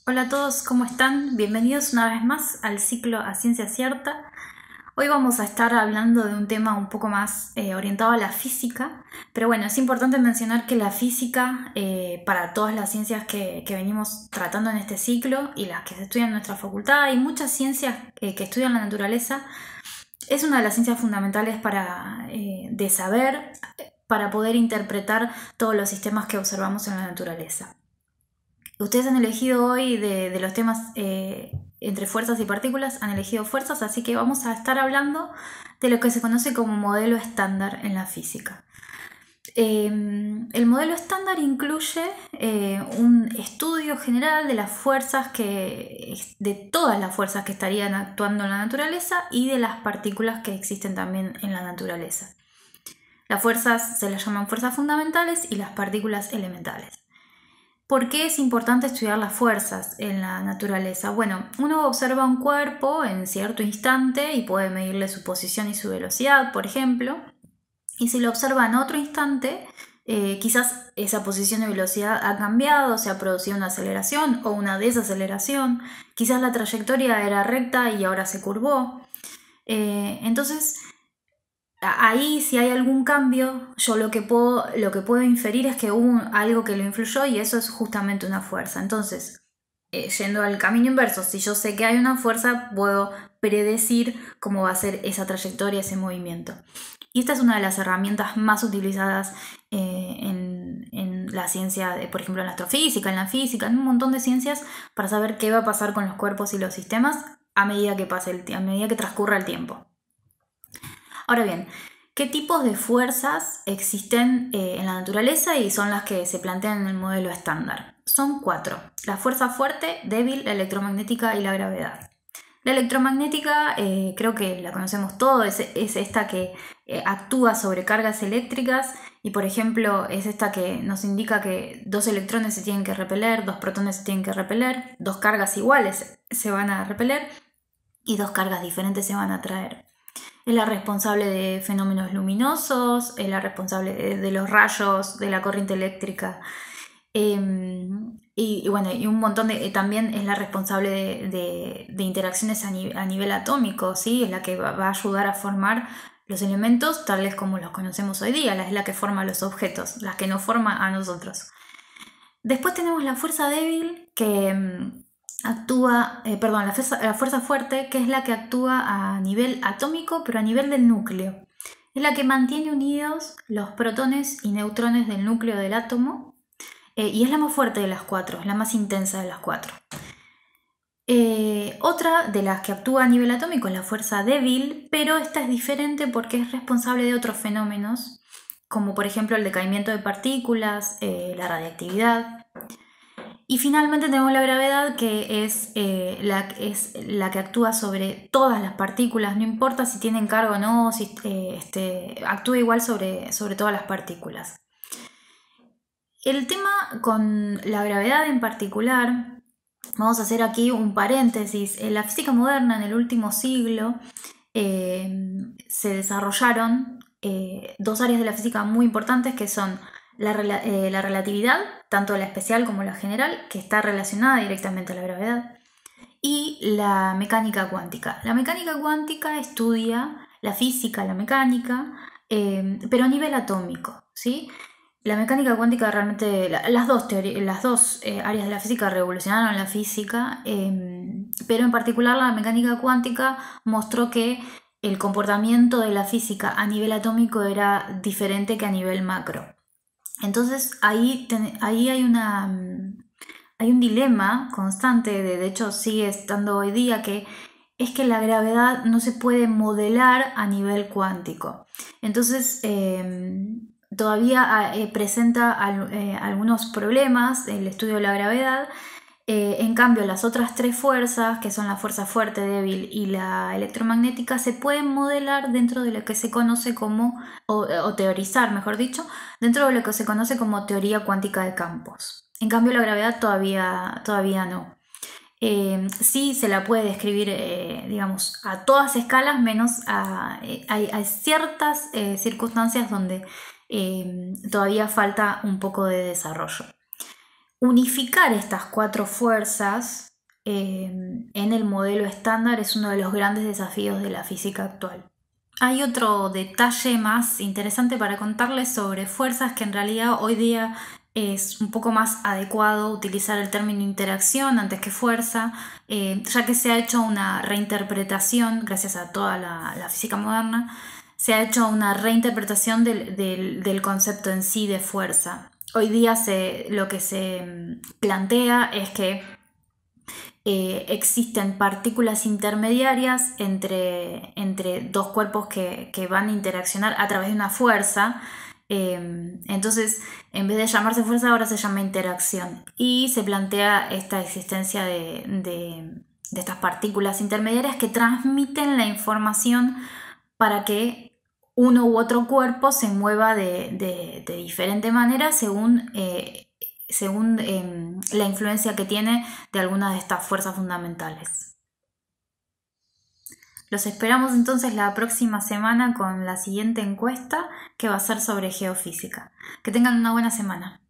Hola a todos, ¿cómo están? Bienvenidos una vez más al ciclo A Ciencia Cierta. Hoy vamos a estar hablando de un tema un poco más orientado a la física, pero bueno, es importante mencionar que la física, para todas las ciencias que venimos tratando en este ciclo y las que se estudian en nuestra facultad y muchas ciencias que estudian la naturaleza, es una de las ciencias fundamentales de saber, para poder interpretar todos los sistemas que observamos en la naturaleza. Ustedes han elegido hoy de los temas entre fuerzas y partículas, han elegido fuerzas, así que vamos a estar hablando de lo que se conoce como modelo estándar en la física. El modelo estándar incluye un estudio general de las fuerzas de todas las fuerzas que estarían actuando en la naturaleza y de las partículas que existen también en la naturaleza. Las fuerzas se las llaman fuerzas fundamentales y las partículas elementales. ¿Por qué es importante estudiar las fuerzas en la naturaleza? Bueno, uno observa un cuerpo en cierto instante y puede medirle su posición y su velocidad, por ejemplo, y si lo observa en otro instante, quizás esa posición y velocidad ha cambiado, se ha producido una aceleración o una desaceleración, quizás la trayectoria era recta y ahora se curvó. Entonces, ahí, si hay algún cambio, yo lo que puedo inferir es que hubo algo que lo influyó y eso es justamente una fuerza. Entonces, yendo al camino inverso, si yo sé que hay una fuerza, puedo predecir cómo va a ser esa trayectoria, ese movimiento. Y esta es una de las herramientas más utilizadas en la ciencia, por ejemplo, en la astrofísica, en la física, en un montón de ciencias, para saber qué va a pasar con los cuerpos y los sistemas a medida que a medida que transcurra el tiempo. Ahora bien, ¿qué tipos de fuerzas existen en la naturaleza y son las que se plantean en el modelo estándar? Son 4. La fuerza fuerte, débil, la electromagnética y la gravedad. La electromagnética creo que la conocemos todos, es esta que actúa sobre cargas eléctricas y por ejemplo es esta que nos indica que dos electrones se tienen que repeler, dos protones se tienen que repeler, dos cargas iguales se van a repeler y dos cargas diferentes se van a atraer. Es la responsable de fenómenos luminosos, es la responsable de los rayos, de la corriente eléctrica. Y bueno, y un montón también es la responsable de interacciones a nivel atómico, ¿sí? Es la que va a ayudar a formar los elementos tales como los conocemos hoy día, es la que forma los objetos, la que nos forma a nosotros. Después tenemos la fuerza débil que la fuerza fuerte, que es la que actúa a nivel atómico, pero a nivel del núcleo. Es la que mantiene unidos los protones y neutrones del núcleo del átomo y es la más fuerte de las 4, es la más intensa de las 4. Otra de las que actúa a nivel atómico es la fuerza débil, pero esta es diferente porque es responsable de otros fenómenos, como por ejemplo el decaimiento de partículas, la radiactividad. Y finalmente tenemos la gravedad, que es la que actúa sobre todas las partículas, no importa si tienen carga o no, actúa igual sobre todas las partículas. El tema con la gravedad en particular, vamos a hacer aquí un paréntesis. En la física moderna, en el último siglo, se desarrollaron dos áreas de la física muy importantes que son la relatividad, tanto la especial como la general, que está relacionada directamente a la gravedad, y la mecánica cuántica. La mecánica cuántica estudia la física, la mecánica, pero a nivel atómico, ¿sí? La mecánica cuántica realmente, las dos áreas de la física revolucionaron la física, pero en particular la mecánica cuántica mostró que el comportamiento de la física a nivel atómico era diferente que a nivel macro. Entonces ahí hay un dilema constante, de hecho sigue estando hoy día, que es que la gravedad no se puede modelar a nivel cuántico. Entonces todavía presenta algunos problemas el estudio de la gravedad. En cambio, las otras tres fuerzas, que son la fuerza fuerte, débil y la electromagnética, se pueden modelar dentro de lo que se conoce como, o teorizar, mejor dicho, dentro de lo que se conoce como teoría cuántica de campos. En cambio, la gravedad todavía no. Sí se la puede describir, digamos, a todas escalas, menos hay ciertas circunstancias donde todavía falta un poco de desarrollo. unificar estas 4 fuerzas en el modelo estándar es uno de los grandes desafíos de la física actual. Hay otro detalle más interesante para contarles sobre fuerzas, que en realidad hoy día es un poco más adecuado utilizar el término interacción antes que fuerza, ya que se ha hecho una reinterpretación, gracias a toda la física moderna, se ha hecho una reinterpretación del concepto en sí de fuerza. Hoy día lo que se plantea es que existen partículas intermediarias entre dos cuerpos que van a interaccionar a través de una fuerza. Entonces, en vez de llamarse fuerza, ahora se llama interacción. Y se plantea esta existencia de estas partículas intermediarias que transmiten la información para que uno u otro cuerpo se mueva de diferente manera según la influencia que tiene de alguna de estas fuerzas fundamentales. Los esperamos entonces la próxima semana con la siguiente encuesta, que va a ser sobre geofísica. Que tengan una buena semana.